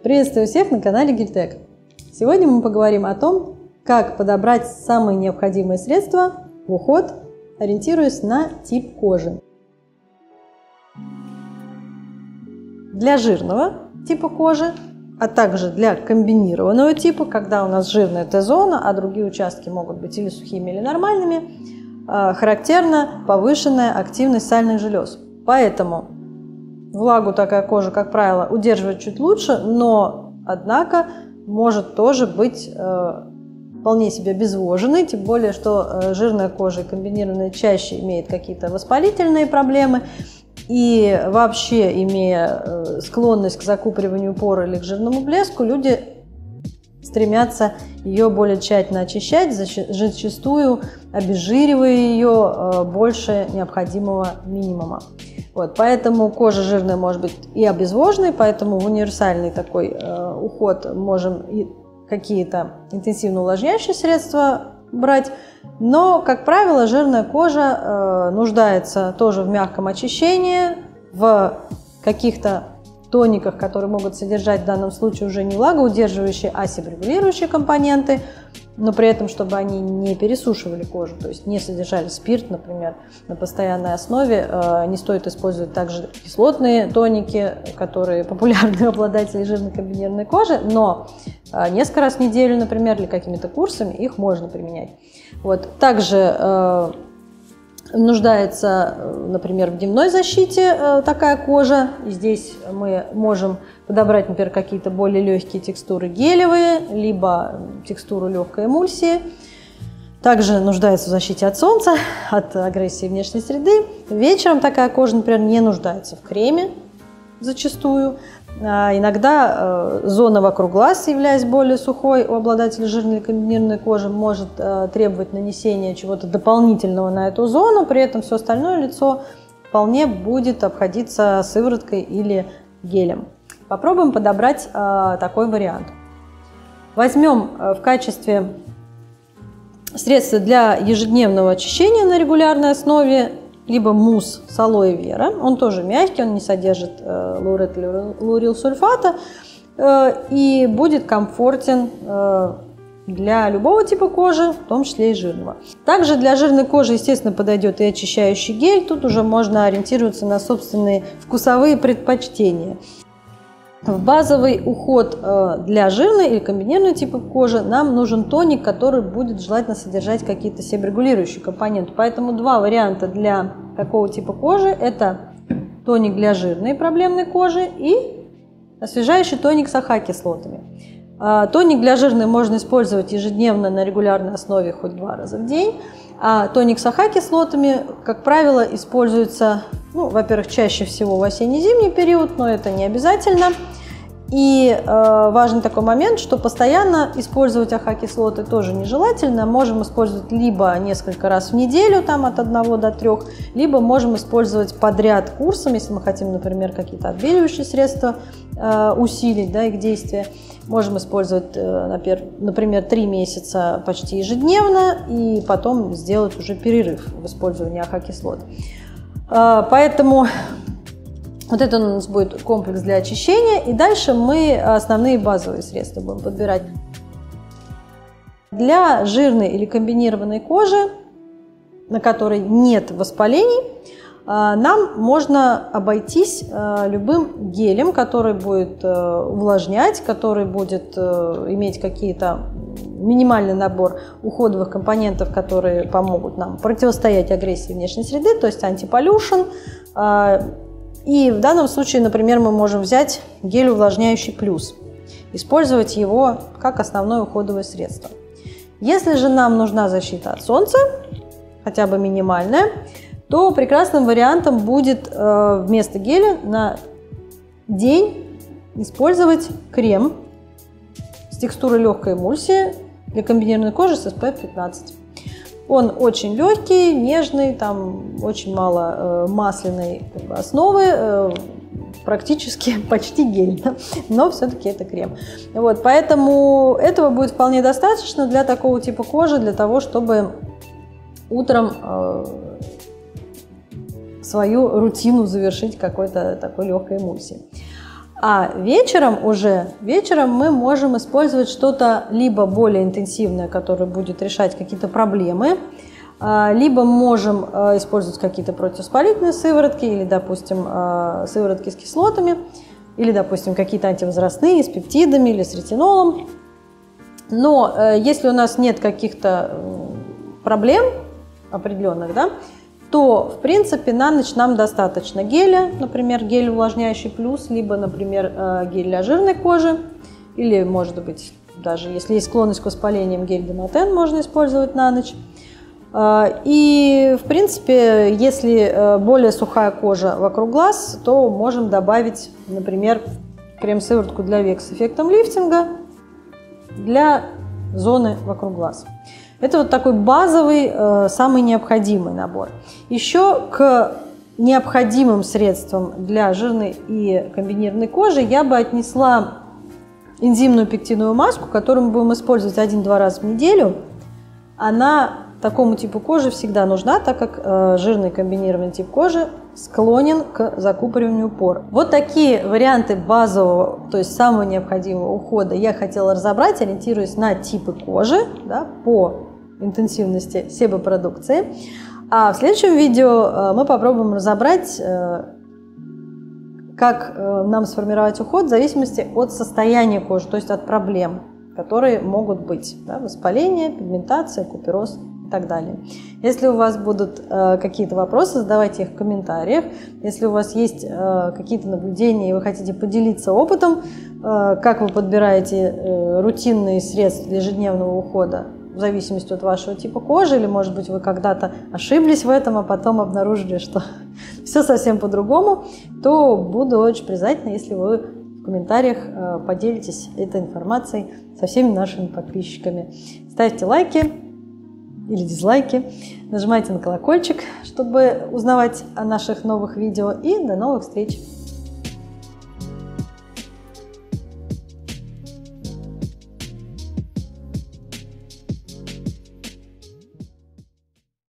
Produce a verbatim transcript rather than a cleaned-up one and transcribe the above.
Приветствую всех на канале Гельтек. Сегодня мы поговорим о том, как подобрать самые необходимые средства в уход, ориентируясь на тип кожи. Для жирного типа кожи, а также для комбинированного типа, когда у нас жирная Т-зона, а другие участки могут быть или сухими, или нормальными, характерна повышенная активность сальных желез. Поэтому влагу такая кожа, как правило, удерживает чуть лучше, но, однако, может тоже быть э, вполне себе обезвоженной, тем более, что э, жирная кожа и комбинированная чаще имеет какие-то воспалительные проблемы. И вообще, имея э, склонность к закупориванию пор или к жирному блеску, люди стремятся ее более тщательно очищать, зачастую обезжиривая ее э, больше необходимого минимума. Вот, поэтому кожа жирная может быть и обезвоженной, поэтому в универсальный такой э, уход можем и какие-то интенсивно увлажняющие средства брать. Но, как правило, жирная кожа э, нуждается тоже в мягком очищении, в каких-то тониках, которые могут содержать в данном случае уже не влагоудерживающие, а себорегулирующие компоненты, но при этом, чтобы они не пересушивали кожу, то есть не содержали спирт, например, на постоянной основе. Не стоит использовать также кислотные тоники, которые популярны у обладателей жирной комбинированной кожи, но несколько раз в неделю, например, или какими-то курсами их можно применять. Вот. Также нуждается, например, в дневной защите такая кожа. И здесь мы можем подобрать, например, какие-то более легкие текстуры гелевые, либо текстуру легкой эмульсии. Также нуждается в защите от солнца, от агрессии внешней среды. Вечером такая кожа, например, не нуждается в креме зачастую. А иногда э, зона вокруг глаз, являясь более сухой, у обладателя жирной комбинированной кожи, может э, требовать нанесения чего-то дополнительного на эту зону, при этом все остальное лицо вполне будет обходиться сывороткой или гелем. Попробуем подобрать э, такой вариант. Возьмем э, в качестве средства для ежедневного очищения на регулярной основе либо мусс с алоэ вера, он тоже мягкий, он не содержит э, лаурет или лаурилсульфата э, и будет комфортен э, для любого типа кожи, в том числе и жирного. Также для жирной кожи, естественно, подойдет и очищающий гель, тут уже можно ориентироваться на собственные вкусовые предпочтения. В базовый уход для жирной или комбинированного типа кожи нам нужен тоник, который будет желательно содержать какие-то себорегулирующие компоненты. Поэтому два варианта для такого типа кожи – это тоник для жирной проблемной кожи и освежающий тоник с АХ-кислотами. Тоник для жирной можно использовать ежедневно на регулярной основе хоть два раза в день. А тоник с АХ-кислотами, как правило, используется, ну, во-первых, чаще всего в осенне-зимний период, но это не обязательно. И э, важный такой момент, что постоянно использовать АХ-кислоты тоже нежелательно. Можем использовать либо несколько раз в неделю, там от одного до трёх, либо можем использовать подряд курсом, если мы хотим, например, какие-то отбеливающие средства э, усилить, да, их действие. Можем использовать, например, три месяца почти ежедневно и потом сделать уже перерыв в использовании АХ-кислот. Поэтому вот это у нас будет комплекс для очищения. И дальше мы основные базовые средства будем подбирать. Для жирной или комбинированной кожи, на которой нет воспалений, нам можно обойтись любым гелем, который будет увлажнять, который будет иметь какие-то минимальный набор уходовых компонентов, которые помогут нам противостоять агрессии внешней среды, то есть антиполюшн. И в данном случае, например, мы можем взять гель увлажняющий плюс, использовать его как основное уходовое средство. Если же нам нужна защита от солнца, хотя бы минимальная, то прекрасным вариантом будет э, вместо геля на день использовать крем с текстурой легкой эмульсии для комбинированной кожи с эс пэ эф пятнадцать. Он очень легкий, нежный, там очень мало э, масляной как бы, основы, э, практически почти гель, да? Но все-таки это крем. Вот, поэтому этого будет вполне достаточно для такого типа кожи, для того, чтобы утром э, свою рутину завершить какой-то такой легкой эмульсией. А вечером уже, вечером мы можем использовать что-то либо более интенсивное, которое будет решать какие-то проблемы, либо можем использовать какие-то противовоспалительные сыворотки, или, допустим, сыворотки с кислотами, или, допустим, какие-то антивозрастные с пептидами или с ретинолом. Но если у нас нет каких-то проблем определенных, да, то, в принципе, на ночь нам достаточно геля, например, гель увлажняющий плюс, либо, например, гель для жирной кожи, или, может быть, даже если есть склонность к воспалениям, гель Dermaten можно использовать на ночь. И, в принципе, если более сухая кожа вокруг глаз, то можем добавить, например, крем-сыворотку для век с эффектом лифтинга для зоны вокруг глаз. Это вот такой базовый, самый необходимый набор. Еще к необходимым средствам для жирной и комбинированной кожи я бы отнесла энзимную пектиновую маску, которую мы будем использовать один-два раза в неделю. Она такому типу кожи всегда нужна, так как э, жирный комбинированный тип кожи склонен к закупориванию пор. Вот такие варианты базового, то есть самого необходимого ухода я хотела разобрать, ориентируясь на типы кожи, да, по интенсивности себопродукции. А в следующем видео э, мы попробуем разобрать, э, как э, нам сформировать уход в зависимости от состояния кожи, то есть от проблем, которые могут быть, да, воспаление, пигментация, купероз и так далее. Если у вас будут э, какие-то вопросы, задавайте их в комментариях. Если у вас есть э, какие-то наблюдения и вы хотите поделиться опытом, э, как вы подбираете э, рутинные средства для ежедневного ухода в зависимости от вашего типа кожи, или, может быть, вы когда-то ошиблись в этом, а потом обнаружили, что все совсем по-другому, то буду очень признательна, если вы в комментариях э, поделитесь этой информацией со всеми нашими подписчиками. Ставьте лайки или дизлайки, нажимайте на колокольчик, чтобы узнавать о наших новых видео, и до новых встреч!